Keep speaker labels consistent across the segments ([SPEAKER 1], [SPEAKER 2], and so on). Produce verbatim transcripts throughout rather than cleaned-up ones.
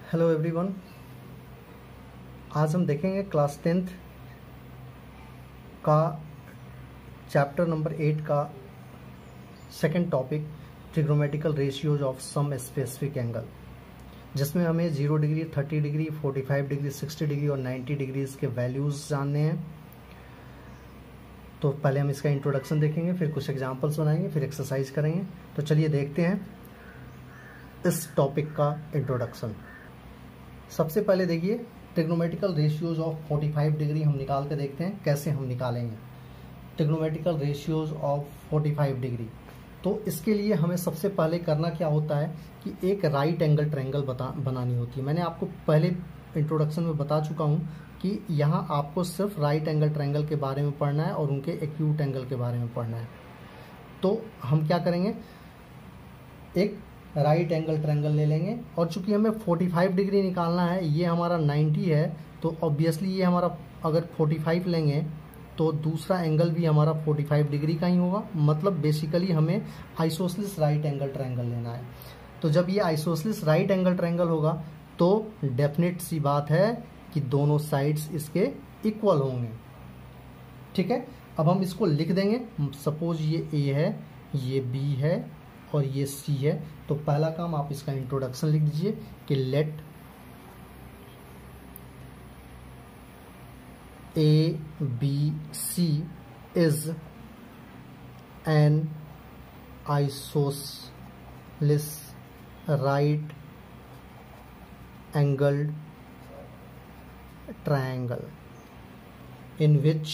[SPEAKER 1] Hello everyone, आज हम देखेंगे क्लास टेंथ का चैप्टर नंबर एट का second topic trigonometrical ratios of some specific angle, जिसमें हमें zero degree, thirty degree, forty five degree, sixty degree और नाइन्टी डिग्रीज के वैल्यूज़ जानने हैं। तो पहले हम इसका इंट्रोडक्शन देखेंगे, फिर कुछ एग्जांपल्स बनाएंगे, फिर एक्सरसाइज करेंगे। तो चलिए देखते हैं इस टॉपिक का इंट्रोडक्शन। सबसे पहले देखिए trigonometrical ratios of forty five degree हम निकाल के देखते हैं कैसे हम निकालेंगे trigonometrical ratios of forty five degree. तो इसके लिए हमें सबसे पहले करना क्या होता है कि एक राइट एंगल ट्रायंगल बता बनानी होती है। मैंने आपको पहले इंट्रोडक्शन में बता चुका हूँ कि यहाँ आपको सिर्फ राइट एंगल ट्रायंगल के बारे में पढ़ना है और उनके एक्यूट एंगल के बारे में पढ़ना है। तो हम क्या करेंगे, एक राइट एंगल ट्रायंगल ले लेंगे और चूंकि हमें फोर्टी फाइव डिग्री निकालना है, ये हमारा नाइन्टी है, तो ऑब्वियसली ये हमारा अगर फोर्टी फाइव लेंगे तो दूसरा एंगल भी हमारा फोर्टी फाइव डिग्री का ही होगा। मतलब बेसिकली हमें आइसोसेलेस राइट एंगल ट्रायंगल लेना है। तो जब ये आइसोसेलेस राइट एंगल ट्रायंगल होगा तो डेफिनेट सी बात है कि दोनों साइड्स इसके इक्वल होंगे। ठीक है, अब हम इसको लिख देंगे। सपोज ये ए है, ये बी है और ये सी है। तो पहला काम आप इसका इंट्रोडक्शन लिख दीजिए कि let A B C is an isosceles right angled triangle in which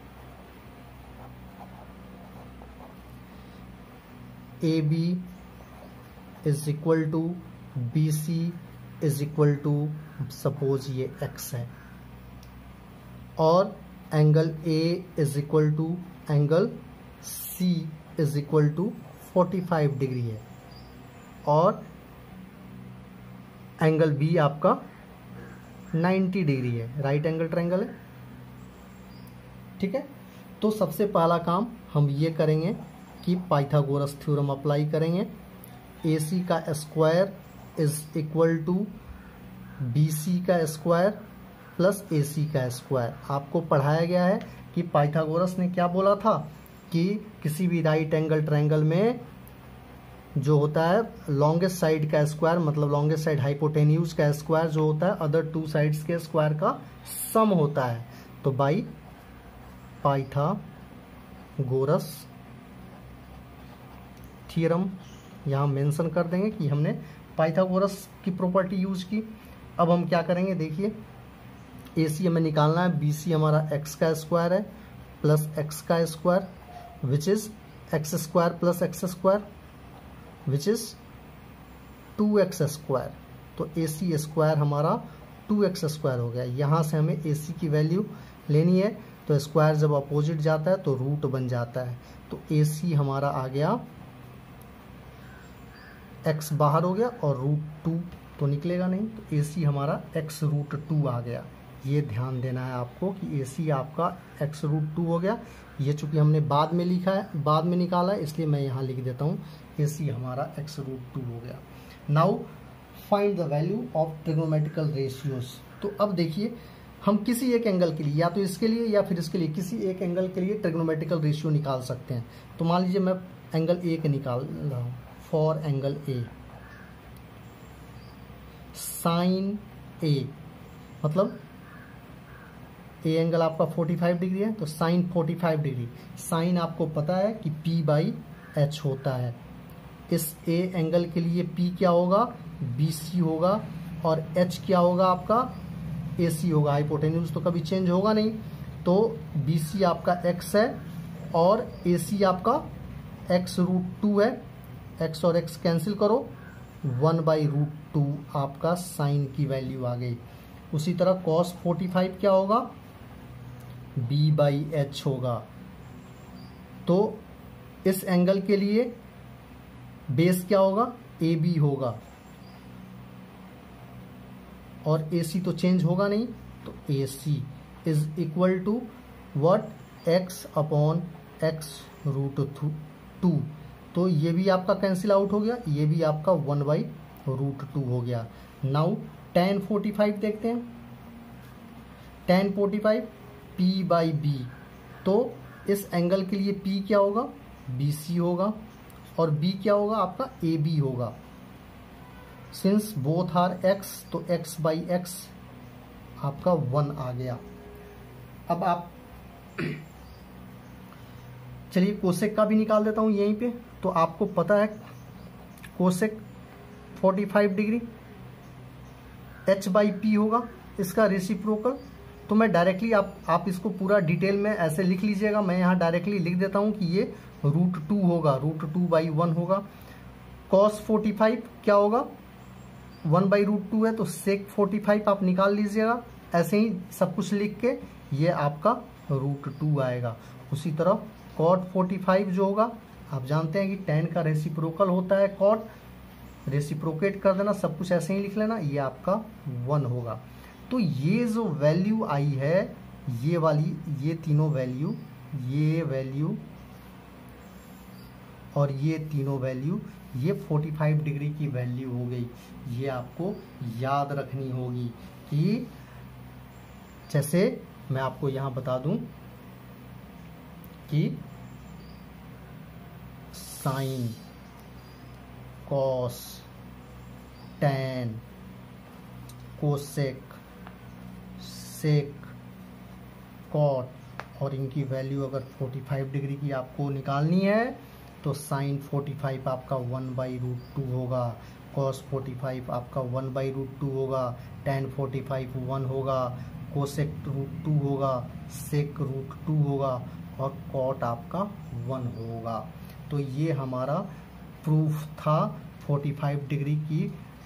[SPEAKER 1] A B is equal to B C is equal to suppose ये X है और angle A is equal to angle C is equal to forty five degree है और angle B आपका ninety degree है। Right angle triangle है। ठीक है, तो सबसे पहला काम हम ये करेंगे कि पाइथागोरस थ्योरम अप्लाई करेंगे। ए सी का square is equal to B C का स्क्वायर प्लस ए सी का स्क्वायर। आपको पढ़ाया गया है कि पाइथागोरस ने क्या बोला था कि किसी भी राइट एंगल ट्रायंगल में जो होता है लॉन्गेस्ट साइड का स्क्वायर, मतलब लॉन्गेस्ट साइड हाइपोटेन्यूज का स्क्वायर जो होता है अदर टू साइड्स के स्क्वायर का सम होता है। तो बाई पाइथागोरस थ्योरम यहां मेंशन कर देंगे कि हमने पाइथागोरस की प्रॉपर्टी यूज की। अब हम क्या करेंगे, देखिए ए सी हमें निकालना है, बी सी हमारा एक्स का स्क्वायर है प्लस एक्स का square which is x square plus x square which is two x square. तो ए सी स्क्वायर हमारा टू एक्स स्क्वायर हो गया। यहां से हमें ए सी की वैल्यू लेनी है, तो स्क्वायर जब अपोजिट जाता है तो रूट बन जाता है। तो ए सी हमारा आ गया, एक्स बाहर हो गया और रूट टू तो निकलेगा नहीं, तो ए सी हमारा एक्स रूट टू आ गया। ये ध्यान देना है आपको कि ए सी आपका एक्स रूट टू हो गया। ये चूंकि हमने बाद में लिखा है, बाद में निकाला है, इसलिए मैं यहाँ लिख देता हूँ ए सी हमारा एक्स रूट टू हो गया। Now find the value of trigonometrical ratios. तो अब देखिए हम किसी एक एंगल के लिए, या तो इसके लिए या फिर इसके लिए, किसी एक एंगल के लिए ट्रिग्नोमेट्रिकल रेशियो निकाल सकते हैं। तो मान लीजिए मैं एंगल ए के निकाल रहा हूँ। For angle A sine A, मतलब ए एंगल आपका फोर्टी फाइव डिग्री है तो sine forty five degree. Sine आपको पता है कि P बाई एच होता है। इस ए एंगल के लिए P क्या होगा, बी सी होगा और H क्या होगा आपका, ए सी होगा। हाइपोटेन्यूज तो कभी चेंज होगा नहीं, तो बी सी आपका X है और ए सी आपका X रूट टू है। X और X कैंसिल करो, वन बाई रूट टू आपका साइन की वैल्यू आ गई। उसी तरह cos फोर्टी फाइव क्या होगा, B बाई एच होगा। तो इस एंगल के लिए बेस क्या होगा, ए बी होगा और ए सी तो चेंज होगा नहीं, तो A C is equal to what, x upon x root two. तो ये भी आपका कैंसिल आउट हो गया, ये भी आपका वन बाई रूट टू हो गया। नाउ टेन फोर्टी फाइव देखते हैं, tan forty five P by B, तो इस एंगल के लिए पी क्या होगा, बी सी होगा, और बी क्या होगा आपका, ए बी होगा। सिंस बोथ आर एक्स, तो एक्स बाई एक्स आपका वन आ गया। अब आप चलिए कोसेक का भी निकाल देता हूं यहीं पे। तो आपको पता है cosec forty five degree H by P होगा, इसका रेसिप्रोकल। तो मैं डायरेक्टली आप आप इसको पूरा डिटेल में ऐसे लिख लीजिएगा, मैं यहाँ डायरेक्टली लिख देता हूँ कि ये रूट टू होगा, रूट टू बाई वन होगा। कॉस फोर्टी फाइव क्या होगा, वन बाई रूट टू है, तो सेक फोर्टी फाइव आप निकाल लीजिएगा। ऐसे ही सब कुछ लिख के ये आपका रूट टू आएगा। उसी तरह कॉट फोर्टी फाइव जो होगा, आप जानते हैं कि टेन का रेसिप्रोकल होता है कॉट, रेसिप्रोकेट कर देना, सब कुछ ऐसे ही लिख लेना, ये आपका वन होगा। तो ये जो वैल्यू आई है, ये वाली, ये तीनों वैल्यू, ये वैल्यू और ये तीनों वैल्यू, ये फोर्टी फाइव डिग्री की वैल्यू हो गई। ये आपको याद रखनी होगी कि जैसे मैं आपको यहां बता दूं कि sine, cos, tan, cosec, sec, cot, और इनकी वैल्यू अगर फोर्टी फाइव डिग्री की आपको निकालनी है तो साइन फोर्टी फाइव आपका वन बाई रूट टू होगा, कॉस फोर्टी फाइव आपका वन बाई रूट टू होगा, टैन फोर्टी फाइव वन होगा, कोसेक रूट टू होगा, सेक रूट टू होगा, और कॉट आपका वन होगा। तो ये हमारा प्रूफ था फोर्टी फाइव डिग्री की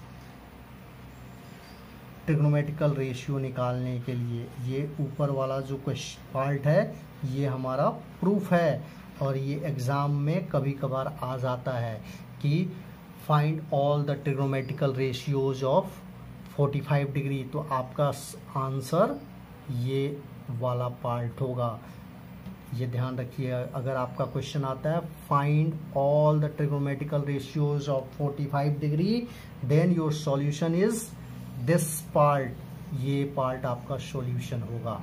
[SPEAKER 1] ट्रिग्नोमेट्रिकल रेशियो निकालने के लिए। ये ऊपर वाला जो क्वेश्चन पार्ट है ये हमारा प्रूफ है, और ये एग्जाम में कभी कभार आ जाता है कि find all the trigonometrical ratios of forty five degree. तो आपका आंसर ये वाला पार्ट होगा, ये ध्यान रखिए। अगर आपका क्वेश्चन आता है find all the trigonometrical ratios of forty five degree, then your solution is this part, ये पार्ट आपका सॉल्यूशन होगा।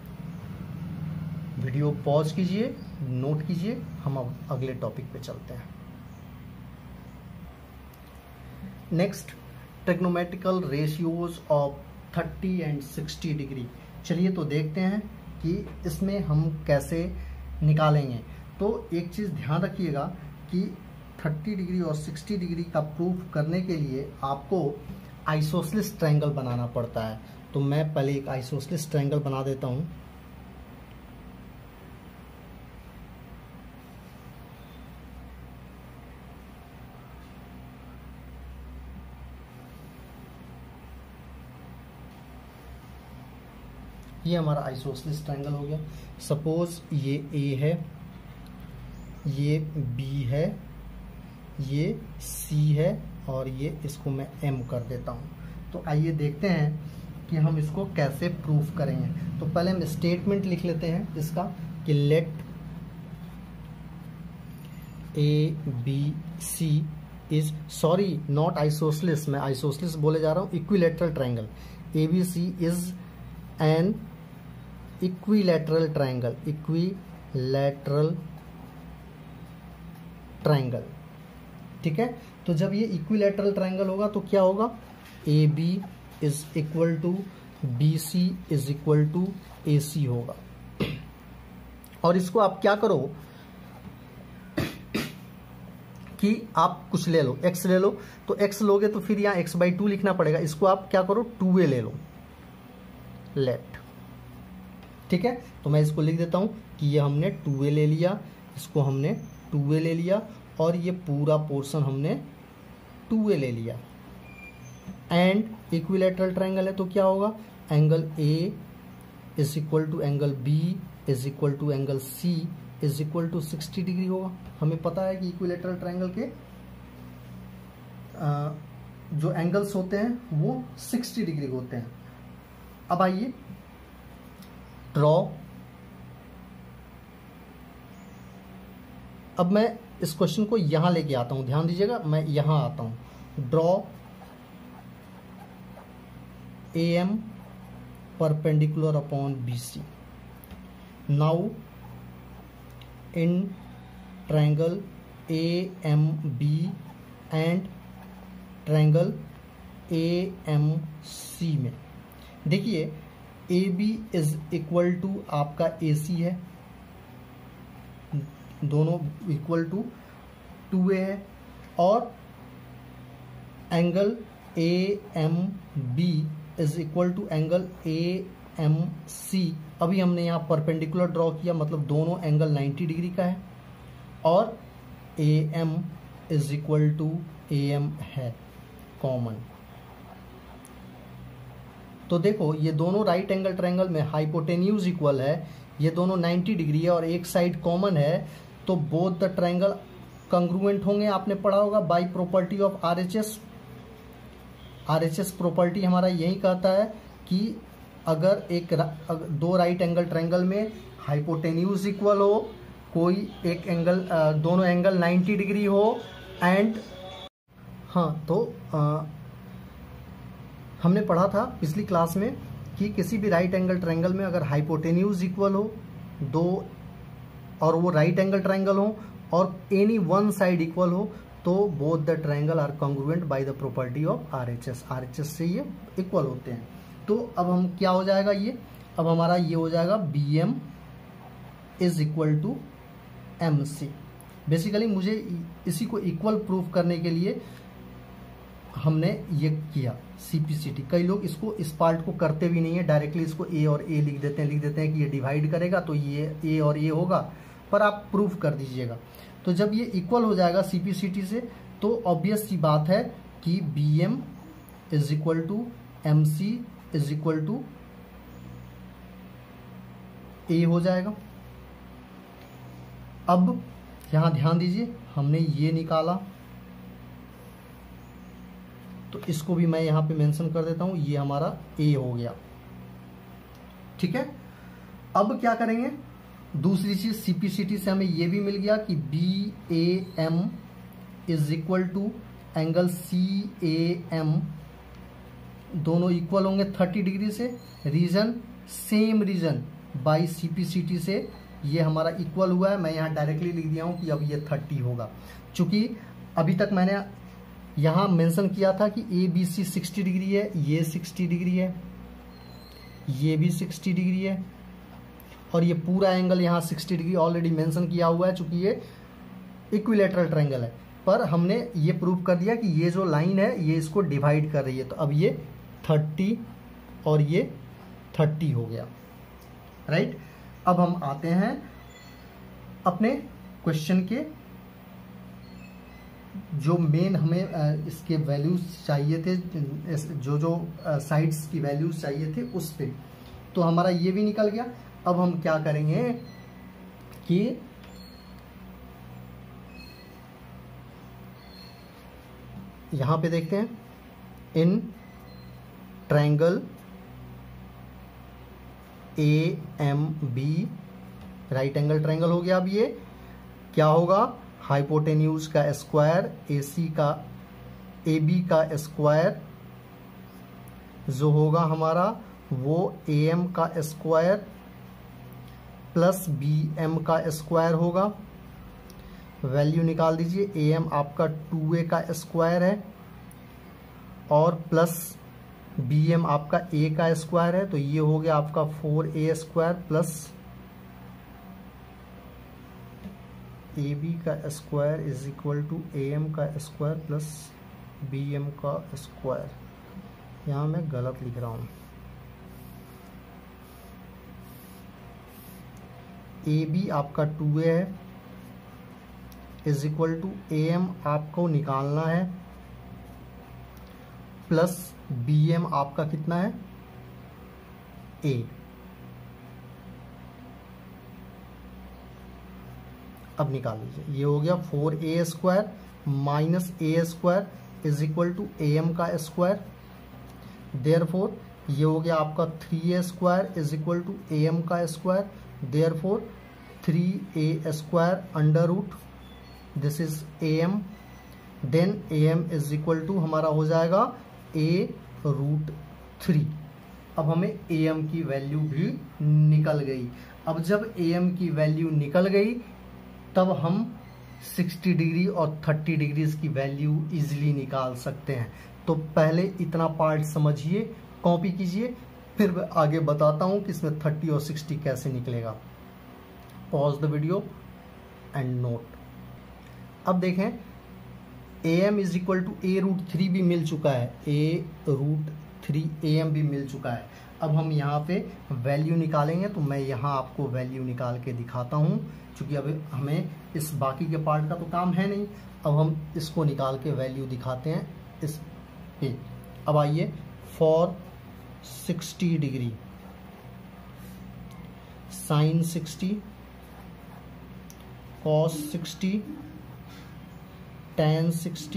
[SPEAKER 1] वीडियो पॉज कीजिए, नोट कीजिए, हम अब अगले टॉपिक पे चलते हैं। Next, trigonometrical ratios of thirty and sixty degree. चलिए तो देखते हैं कि इसमें हम कैसे निकालेंगे। तो एक चीज ध्यान रखिएगा कि थर्टी डिग्री और सिक्सटी डिग्री का प्रूफ करने के लिए आपको आइसोसेलेस ट्रायंगल बनाना पड़ता है। तो मैं पहले एक आइसोसेलेस ट्रायंगल बना देता हूं। ये हमारा आइसोसेलेस ट्रायंगल हो गया। सपोज ये ए है, ये बी है, ये सी है, और ये इसको मैं एम कर देता हूं। तो आइए देखते हैं कि हम इसको कैसे प्रूफ करेंगे। तो पहले हम स्टेटमेंट लिख लेते हैं इसका कि let A B C is, sorry not isosceles, मैं आइसोसेलेस बोले जा रहा हूं, equilateral triangle. A B C is an equilateral triangle, equilateral triangle, ठीक है। तो जब ये इक्विलैटरल ट्रायंगल होगा तो क्या होगा, A B is equal to B C is equal to A C होगा। और इसको आप क्या करो कि आप कुछ ले लो, x ले लो, तो x लोगे तो फिर यहाँ x बाई टू लिखना पड़ेगा। इसको आप क्या करो, टू ए ले लो, लेट, ठीक है। तो मैं इसको लिख देता हूं कि ये हमने टू ए ले लिया, इसको हमने टू ए ले लिया, और ये पूरा पोर्शन हमने टू ए ले लिया। एंड इक्विलैटरल ट्रायंगल है तो क्या होगा, angle A is equal to angle B is equal to angle C is equal to sixty degree होगा। हमें पता है कि इक्विलैटरल ट्रायंगल के आ, जो एंगल्स होते हैं वो सिक्सटी डिग्री होते हैं। अब आइए ड्रॉ, अब मैं इस क्वेश्चन को यहां लेके आता हूं, ध्यान दीजिएगा, मैं यहां आता हूं। Draw A M perpendicular upon B C. Now in triangle A M B and triangle A M C में देखिए A B is equal to आपका A C है, दोनों इक्वल टू टू ए है, और angle A M B is equal to angle A M C. अभी हमने यहाँ परपेंडिकुलर ड्रॉ किया, मतलब दोनों एंगल नाइन्टी डिग्री का है, और A M is equal to A M है कॉमन। तो देखो ये दोनों राइट एंगल ट्रायंगल में हाइपोटेन्यूज इक्वल है, ये दोनों नाइन्टी डिग्री है और एक साइड कॉमन है, तो बोथ द ट्रायंगल कंग्रुएंट होंगे। आपने पढ़ा होगा by property of R H S. R H S property हमारा यही कहता है कि अगर एक अगर दो राइट एंगल ट्रायंगल में हाइपोटेन्यूज इक्वल हो, कोई एक एंगल दोनों एंगल नाइन्टी डिग्री हो, एंड हाँ तो आ, हमने पढ़ा था पिछली क्लास में कि किसी भी राइट एंगल ट्रायंगल में अगर हाइपोटेन्यूज इक्वल हो दो, और वो राइट एंगल ट्रायंगल हो और एनी वन साइड इक्वल हो, तो both the triangle are congruent by the property of R H S. R H S से ये इक्वल होते हैं। तो अब हम क्या हो जाएगा, ये अब हमारा ये हो जाएगा B M is equal to M C. Basically मुझे इसी को इक्वल प्रूफ करने के लिए हमने ये किया सी पी सी टी। कई लोग इसको इस पार्ट को करते भी नहीं है, डायरेक्टली इसको ए और ए लिख देते हैं लिख देते हैं कि ये डिवाइड करेगा तो ये ए और ए होगा, पर आप प्रूफ कर दीजिएगा। तो जब ये इक्वल हो जाएगा सी पी सी टी से, तो ऑब्वियस सी बात है कि B M is equal to M C is equal to A हो जाएगा। अब यहां ध्यान दीजिए, हमने ये निकाला, तो इसको भी मैं यहां पे मेंशन कर देता हूं, ये हमारा ए हो गया। ठीक है, अब क्या करेंगे, दूसरी चीज सी पी सी टी से हमें यह भी मिल गया कि B A M is equal to angle C A M, दोनों इक्वल होंगे थर्टी डिग्री से। Reason same reason by C P C T से ये हमारा इक्वल हुआ है। मैं यहाँ डायरेक्टली लिख दिया हूँ कि अब ये थर्टी होगा, चूंकि अभी तक मैंने यहाँ मेंशन किया था कि A B C sixty degree है, ये सिक्सटी डिग्री है, ये भी सिक्सटी डिग्री है, और ये पूरा एंगल यहाँ सिक्सटी डिग्री ऑलरेडी मेंशन किया हुआ है, चूंकि ये इक्विलेटरल ट्रायंगल है। पर हमने ये प्रूव कर दिया कि ये जो लाइन है ये इसको डिवाइड कर रही है, तो अब ये थर्टी और ये थर्टी हो गया। राइट, अब हम आते हैं अपने क्वेश्चन के जो मेन हमें इसके वैल्यूज चाहिए थे, जो जो साइड्स की वैल्यूज चाहिए थे उस पे। तो हमारा ये भी निकल गया। अब हम क्या करेंगे कि यहां पे देखते हैं, in triangle A M B, right angle triangle हो गया। अब ये क्या होगा, हाइपोटेन्यूज का स्क्वायर, ए सी का ए बी का स्क्वायर जो होगा हमारा वो ए एम का स्क्वायर प्लस बी एम का स्क्वायर होगा। वैल्यू निकाल दीजिए, ए एम आपका टू ए का स्क्वायर है और प्लस बी एम आपका ए का स्क्वायर है, तो ये हो गया आपका four A square plus A B का square is equal to A M का स्क्वायर प्लस बी एम का स्क्वायर। यहाँ मैं गलत लिख रहा हूँ, ए बी आपका टू ए है is equal to A M आपको निकालना है प्लस बी एम आपका कितना है, ए। अब निकाल लीजिए, ये हो गया four A square minus A square is equal to A M का स्क्वायर। देयरफॉर ये हो गया आपका three A square is equal to A M का square. Therefore three A square under root this is A M, then A M is equal to हमारा हो जाएगा ए root three. अब हमें ए एम की वैल्यू भी निकल गई। अब जब ए एम की वैल्यू निकल गई तब हम साठ डिग्री और तीस डिग्री की वैल्यू इजीली निकाल सकते हैं। तो पहले इतना पार्ट समझिए, कॉपी कीजिए, फिर मैं आगे बताता हूं कि इसमें तीस और साठ कैसे निकलेगा। Pause the video and note. अब देखें A M is equal to A root three भी मिल चुका है, A root three A M भी मिल चुका है। अब हम यहाँ पे वैल्यू निकालेंगे, तो मैं यहाँ आपको वैल्यू निकाल के दिखाता हूँ, क्योंकि अब हमें इस बाकी के पार्ट का तो काम है नहीं। अब हम इसको निकाल के वैल्यू दिखाते हैं इस पे। अब आइए, फॉर साठ डिग्री साइन साठ, कॉस साठ, tan साठ,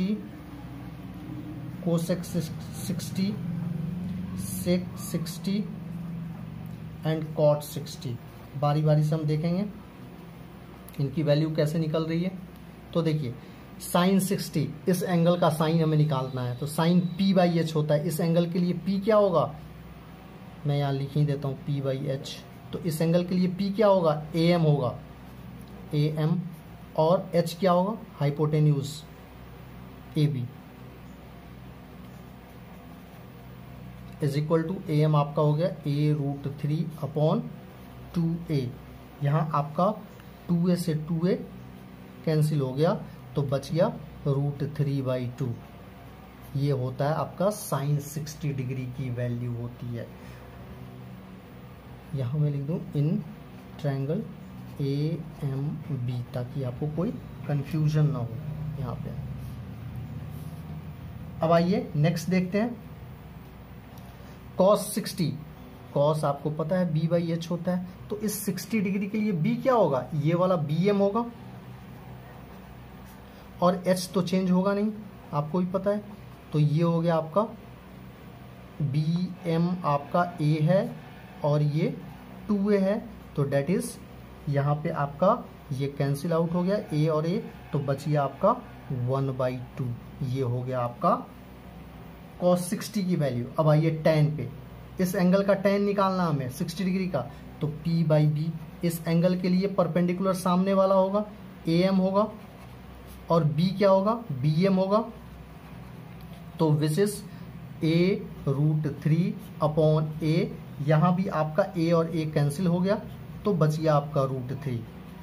[SPEAKER 1] कोसेक साठ, सेक साठ एंड कॉट साठ। बारी बारी से हम देखेंगे इनकी वैल्यू कैसे निकल रही है। तो देखिए साइन साठ, इस एंगल का साइन हमें निकालना है, तो साइन पी बाई एच होता है। इस एंगल के लिए पी क्या होगा, मैं यहाँ लिख ही देता हूँ पी बाई एच। तो इस एंगल के लिए पी क्या होगा, ए एम होगा, ए एम, और एच क्या होगा, hypotenuse A B, is equal to A M आपका हो गया A root three upon two A. यहाँ आपका टू ए से टू ए कैंसिल हो गया, तो बच गया रूट थ्री बाई टू। ये होता है आपका साइन साठ डिग्री की वैल्यू होती है। यहाँ मैं लिख दूं in triangle A M B, ताकि आपको कोई कंफ्यूजन ना हो यहाँ पे। अब आइए नेक्स्ट देखते हैं, कॉस साठ। कॉस आपको पता है बी बाई एच होता है, तो इस साठ डिग्री के लिए बी क्या होगा, ये वाला बी एम होगा, और एच तो चेंज होगा नहीं, आपको भी पता है। तो ये हो गया आपका बी एम आपका ए है और ये टू ए है, तो डेट इज यहाँ पे आपका ये कैंसिल आउट हो गया ए और ए, तो बच गया आपका वन बाई टू। ये हो गया आपका कॉस साठ की वैल्यू। अब आइए टेन पे, इस एंगल का टेन निकालना हमें साठ डिग्री का, तो P बाई बी। इस एंगल के लिए परपेंडिकुलर सामने वाला होगा ए एम होगा, और B क्या होगा, बी एम होगा। तो which is A root three upon A, यहां भी आपका ए और ए कैंसिल हो गया, तो बच गया आपका रूट थ्री।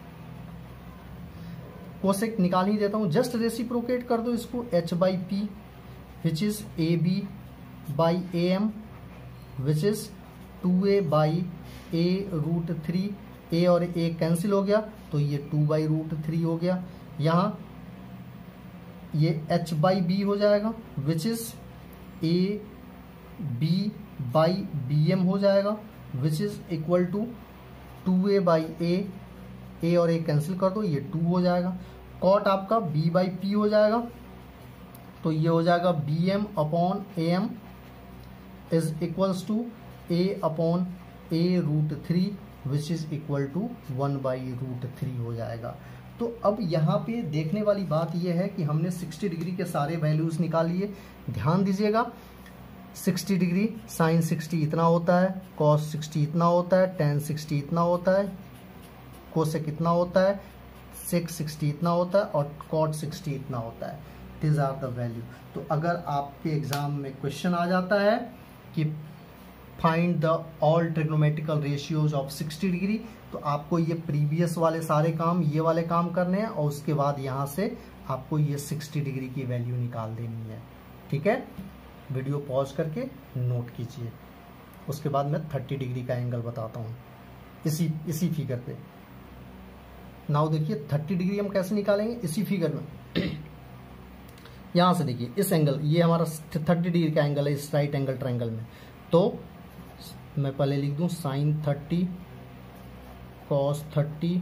[SPEAKER 1] कोसेक निकाल ही देता हूं, जस्ट रेसिप्रोकेट कर दो इसको, H by P which is A B by A M which is two A by A root three. A और ए कैंसिल हो गया, तो ये टू बाई रूट थ्री हो गया। यहाँ ये एच बाई बी हो जाएगा which is A B by B M हो जाएगा, which is equal to two A by A, A और ए कैंसिल कर दो, ये टू हो जाएगा। कॉट आपका बी बाई पी हो जाएगा, तो ये हो जाएगा B M upon A M is equals to A upon A root three which is equal to one by root three हो जाएगा। तो अब यहाँ पे देखने वाली बात यह है कि हमने साठ डिग्री के सारे वैल्यूज निकाल लिए। ध्यान दीजिएगा, साठ डिग्री साइन साठ इतना होता है, कॉस साठ इतना होता है, टेन साठ इतना होता है, कोसेक इतना होता है, सेक साठ इतना होता है, और कॉट साठ इतना होता है। This are the value. तो अगर आपके एग्जाम में क्वेश्चन आ जाता है कि find the all trigonometrical ratios of साठ डिग्री, तो आपको ये प्रीवियस वाले सारे काम, ये वाले काम करने हैं, और उसके बाद यहाँ से आपको ये साठ डिग्री की वैल्यू निकाल देनी है। ठीक है, वीडियो पॉज करके नोट कीजिए। उसके बाद मैं तीस डिग्री का एंगल बताता हूँ इसी इसी फिगर पे। नाउ देखिए तीस डिग्री हम कैसे निकालेंगे इसी फिगर में। यहाँ से देखिए इस एंगल, ये हमारा तीस डिग्री का एंगल है इस राइट एंगल ट्रायंगल में। तो मैं पहले लिख दूं sine thirty, cos thirty,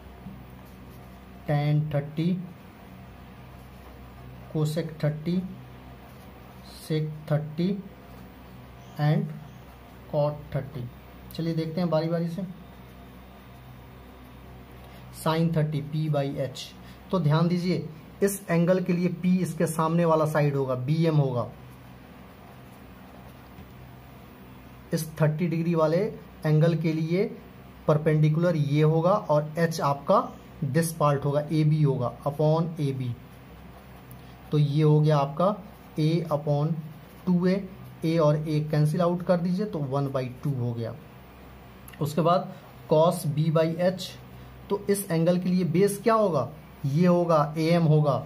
[SPEAKER 1] tan thirty, cosec thirty, sec thirty and cot thirty. चलिए देखते हैं बारी बारी से। Sine thirty P by H, तो ध्यान दीजिए इस एंगल के लिए P इसके सामने वाला साइड होगा, बी एम होगा। इस थर्टी डिग्री वाले एंगल के लिए परपेंडिकुलर ये होगा और एच आपका दिस पार्ट होगा, ए बी होगा अपॉन ए बी। तो ये हो गया आपका ए अपॉन टू ए, ए और ए कैंसिल आउट कर दीजिए तो वन बाई टू हो गया। उसके बाद कॉस बी बाई एच, तो इस एंगल के लिए बेस क्या होगा, ये होगा, ए एम होगा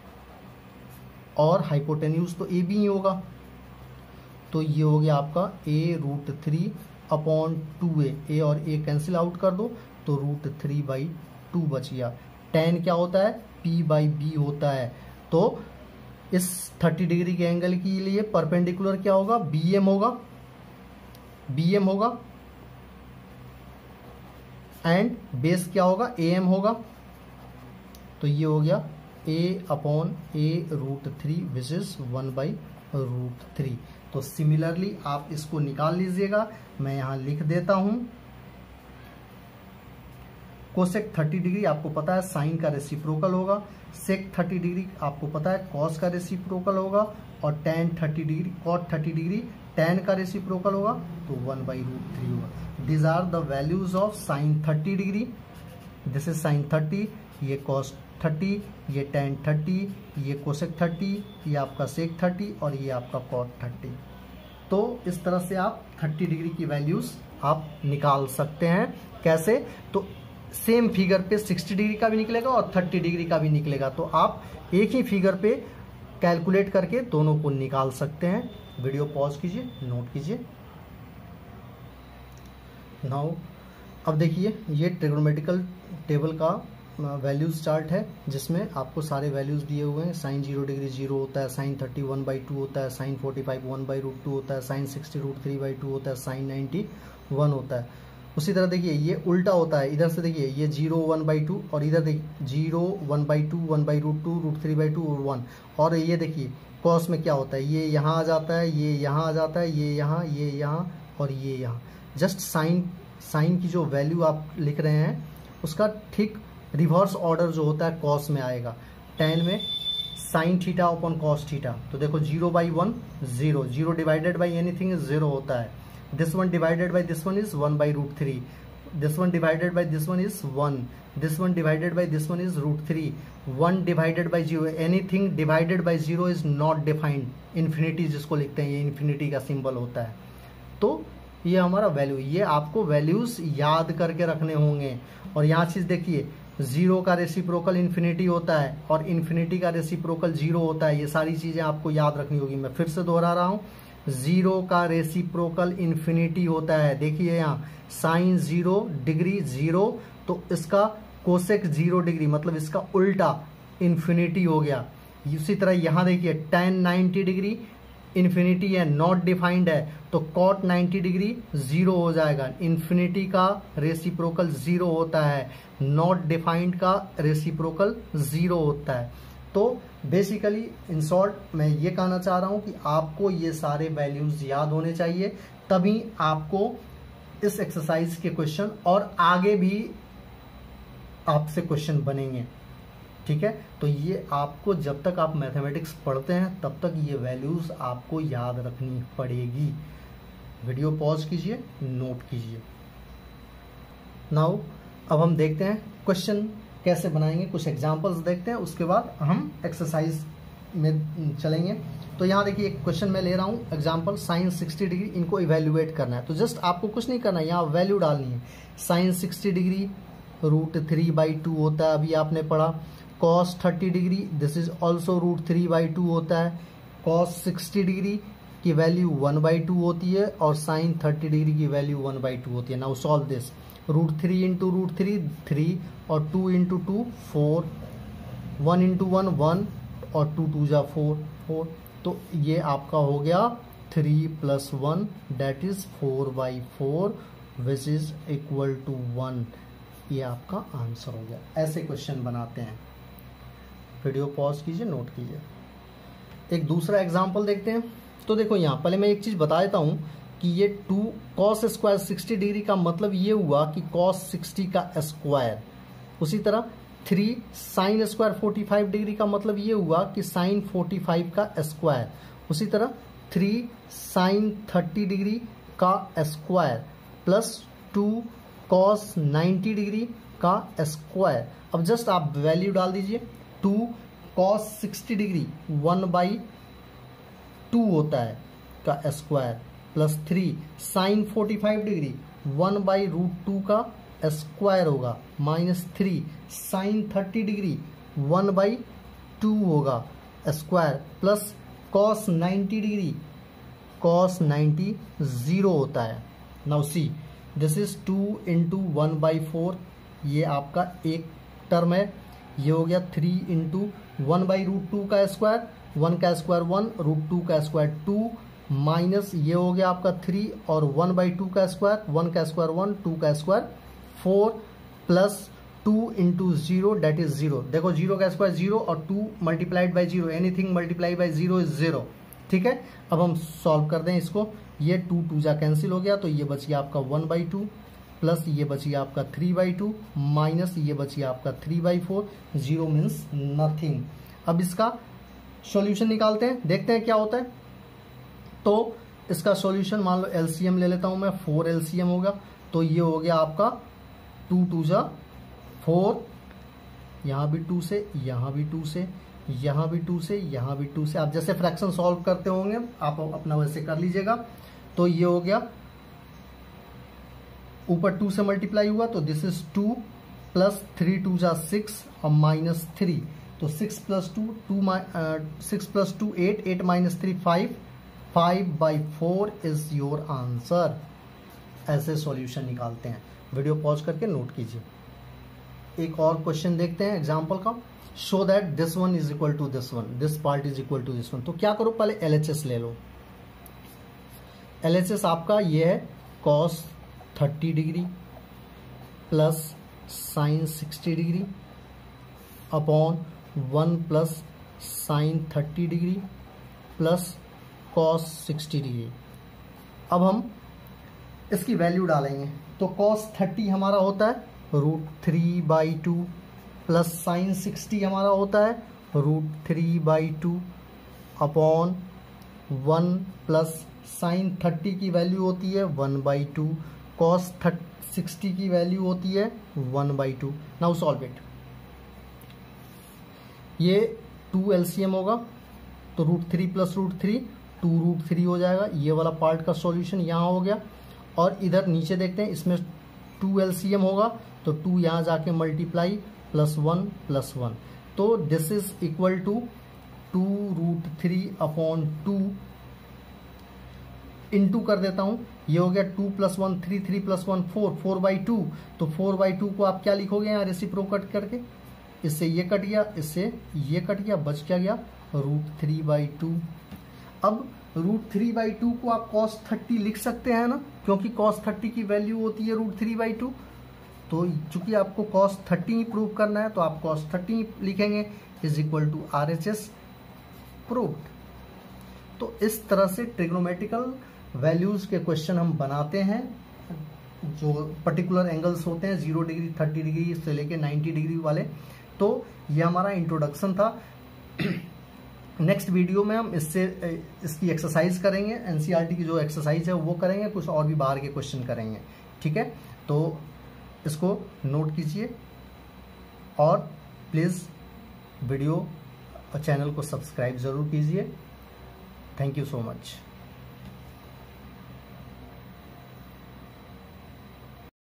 [SPEAKER 1] और हाइपोटेन्यूज तो ए बी ही होगा। तो ये हो गया आपका A root three upon two A, A और ए कैंसिल आउट कर दो तो रूट थ्री बाई टू बच गया। टेन क्या होता है, पी बाई बी होता है। तो इस थर्टी डिग्री के एंगल के लिए परपेंडिकुलर क्या होगा, बी एम होगा, बी एम होगा एंड बेस क्या होगा, ए एम होगा। तो ये हो गया A upon A root three which is one by root three. तो सिमिलरली आप इसको निकाल लीजिएगा, मैं यहां लिख देता हूं। कोसेक थर्टी डिग्री आपको पता है साइन का रेसिप्रोकल होगा, सेक थर्टी डिग्री आपको पता है कॉस का रेसिप्रोकल होगा और tan thirty degree cot thirty degree tan का रेसिप्रोकल होगा तो वन बाई रूट थ्री होगा। These are the values of sine thirty degree, this is sine thirty, ये कॉस थर्टी, ये टेन थर्टी, ये कोसेक थर्टी, ये आपका सेक थर्टी और ये आपका कॉट थर्टी। तो इस तरह से आप थर्टी डिग्री की वैल्यूज आप निकाल सकते हैं। कैसे, तो सेम फिगर पे सिक्सटी डिग्री का भी निकलेगा और थर्टी डिग्री का भी निकलेगा, तो आप एक ही फिगर पे कैलकुलेट करके दोनों को निकाल सकते हैं। वीडियो पॉज कीजिए, नोट कीजिए। नाउ अब देखिए ये ट्रिग्नोमेट्रिकल टेबल का वैल्यूज चार्ट है जिसमें आपको सारे वैल्यूज दिए हुए हैं। साइन जीरो डिग्री जीरो होता है, sine thirty one by two होता है, sine forty five one by root two होता है, sine sixty root three by two होता है, साइन नाइन्टी वन होता है। उसी तरह देखिए ये उल्टा होता है, इधर से देखिए ये जीरो वन बाई टू और इधर देखिए zero one by two one by root two root three by two और वन। और ये देखिए कॉस में क्या होता है, ये यहाँ आ जाता है, ये यहाँ आ जाता है, ये यहाँ, ये यहाँ और ये यहाँ। जस्ट साइन साइन की जो वैल्यू आप लिख रहे हैं उसका ठीक रिवर्स ऑर्डर जो होता है कॉस में आएगा। टेन में sine theta upon cos theta, तो देखो zero by one zero, zero divided by anything is zero होता है। This one divided by this one is one by root three, this one divided by this one is one, this one divided by this one is root three. One divided by zero, anything divided by zero is not defined. Infinity जिसको लिखते हैं ये infinity का symbol होता है। तो ये हमारा वैल्यू, ये आपको वैल्यूज याद करके रखने होंगे। और यहाँ चीज देखिए, जीरो का रेसिप्रोकल इन्फिनिटी होता है और इन्फिनिटी का रेसिप्रोकल जीरो होता है। ये सारी चीजें आपको याद रखनी होगी। मैं फिर से दोहरा रहा हूँ, जीरो का रेसिप्रोकल इन्फिनिटी होता है। देखिए यहाँ साइन जीरो डिग्री जीरो, तो इसका कोसेक जीरो डिग्री मतलब इसका उल्टा इन्फिनिटी हो गया। इसी तरह यहाँ देखिए टेन नाइन्टी डिग्री इन्फिनिटी है, नॉट डिफाइंड है, तो कॉट नाइन्टी डिग्री जीरो हो जाएगा। इन्फिनिटी का रेसिप्रोकल जीरो होता है, नॉट डिफाइंड का रेसिप्रोकल जीरो होता है। तो बेसिकली इन शॉर्ट मैं ये कहना चाह रहा हूं कि आपको ये सारे वैल्यूज याद होने चाहिए, तभी आपको इस एक्सरसाइज के क्वेश्चन और आगे भी आपसे क्वेश्चन बनेंगे। ठीक है, तो ये आपको जब तक आप मैथमेटिक्स पढ़ते हैं तब तक ये वैल्यूज आपको याद रखनी पड़ेगी। वीडियो पॉज कीजिए, नोट कीजिए। नाउ अब हम देखते हैं क्वेश्चन कैसे बनाएंगे, कुछ एग्जांपल्स देखते हैं, उसके बाद हम एक्सरसाइज में चलेंगे। तो यहाँ देखिए एक क्वेश्चन मैं ले रहा हूँ एग्जांपल, साइन सिक्सटी डिग्री, इनको इवेल्युएट करना है। तो जस्ट आपको कुछ नहीं करना है, यहाँ वैल्यू डालनी है। Sine sixty degree root three by two होता है, अभी आपने पढ़ा। Cos thirty degree this is also root three by two होता है। कॉस सिक्सटी डिग्री की वैल्यू वन बाई टू होती है और साइन थर्टी डिग्री की वैल्यू वन बाई टू होती है। Now solve this, root three into root three three और two into two four, one into one one और two to जा फोर फोर। तो ये आपका हो गया three plus one that is four by four which is equal to one. ये आपका आंसर हो गया। ऐसे क्वेश्चन बनाते हैं। वीडियो पॉज कीजिए, नोट कीजिए। एक दूसरा एग्जांपल देखते हैं। तो देखो यहाँ पहले मैं एक चीज बता देता हूँ कि ये two cos square sixty degree का मतलब ये हुआ कि कॉस सिक्सटी का स्क्वायर। उसी तरह three sine square forty five degree का मतलब ये हुआ कि साइन फोर्टी फाइव का स्क्वायर। उसी तरह थ्री साइन थर्टी डिग्री का square plus two cos ninety degree का स्क्वायर। अब जस्ट आप वैल्यू डाल दीजिए, two cos sixty degree one by two होता है का square, plus three sine forty five degree one by root two का स्क्वायर होगा, minus three sine thirty degree one by two होगा square, plus cos ninety degree cos ninety zero होता है। Now see this is two into one by four, ये आपका एक term है। ये हो गया three into one by root two का स्क्वायर, वन का स्क्वायर वन, रूट टू का स्क्वायर टू, माइनस ये हो गया आपका थ्री और वन बाई टू का स्क्वायर, वन का स्क्वायर वन, टू का square four, plus two into zero that is zero. देखो जीरो का स्क्वायर जीरो और two multiplied by zero, anything multiplied by zero is zero. ठीक है, अब हम सॉल्व कर दें इसको। ये टू टू जा कैंसिल हो गया तो ये बच गया आपका वन बाई टू, प्लस ये बच गया आपका थ्री बाई टू, माइनस ये बच गया आपका three by four, zero means nothing. अब इसका सॉल्यूशन निकालते हैं, देखते हैं क्या होता है। तो इसका सॉल्यूशन मान लो एलसीएम ले लेता हूं मैं, फोर एलसीएम होगा तो ये हो गया आपका टू टू जा फोर, यहां भी टू से, यहां भी टू से, यहां भी टू से, यहां भी टू से। आप जैसे फ्रैक्शन सॉल्व करते होंगे आप अपना वैसे कर लीजिएगा। तो ये हो गया, ऊपर टू से मल्टीप्लाई हुआ तो this is two, plus three two जा सिक्स और माइनस थ्री, तो six plus two two six plus two eight, eight minus three five, five by four is your answer. ऐसे सॉल्यूशन निकालते हैं। वीडियो पॉज करके note कीजिए। एक और क्वेश्चन देखते हैं एग्जाम्पल का। Show that this one is equal to this one, this part is equal to this one. तो क्या करो, पहले एलएचएस ले लो। एलएचएस आपका ये है cos thirty degree plus sine sixty degree upon one plus sine thirty degree plus cos sixty degree. अब हम इसकी वैल्यू डालेंगे तो कॉस थर्टी हमारा होता है root three by two, plus sine sixty हमारा होता है root three by two upon one, plus sine thirty की वैल्यू होती है one by two, cos sixty की वैल्यू होती है one by two. Now solve it. ये टू एलसीएम होगा तो root three plus root three two root three हो जाएगा। ये वाला पार्ट का सॉल्यूशन यहाँ हो गया। और इधर नीचे देखते हैं, इसमें टू एलसीएम होगा तो टू यहाँ जाके multiply, plus one plus one, तो this is equal to two root three upon two, into कर देता हूं। ये हो गया two plus one three, three plus one four, four by two. तो फोर बाई टू को आप क्या लिखोगे यहाँ रेसिप्रोकेट करके, इससे ये कट गया, इससे ये कट गया, बच क्या गया रूट थ्री बाई टू। अब रूट थ्री बाई टू को आप कॉस थर्टी लिख सकते हैं ना, क्योंकि कॉस थर्टी की वैल्यू होती है रूट थ्री बाई टू। तो चूंकि आपको कॉस थर्टी प्रूव करना है तो आप कॉस थर्टी लिखेंगे, is equal to R H S proved. तो इस तरह से ट्रिग्नोमेट्रिकल वैल्यूज के क्वेश्चन हम बनाते हैं, जो पर्टिकुलर एंगल्स होते हैं जीरो डिग्री, थर्टी डिग्री से लेके नाइन्टी डिग्री वाले। तो ये हमारा इंट्रोडक्शन था। नेक्स्ट वीडियो में हम इससे इसकी एक्सरसाइज करेंगे, एनसीईआरटी की जो एक्सरसाइज है वो करेंगे, कुछ और भी बाहर के क्वेश्चन करेंगे। ठीक है, तो इसको नोट कीजिए और प्लीज़ वीडियो और चैनल को सब्सक्राइब ज़रूर कीजिए। Thank you so much.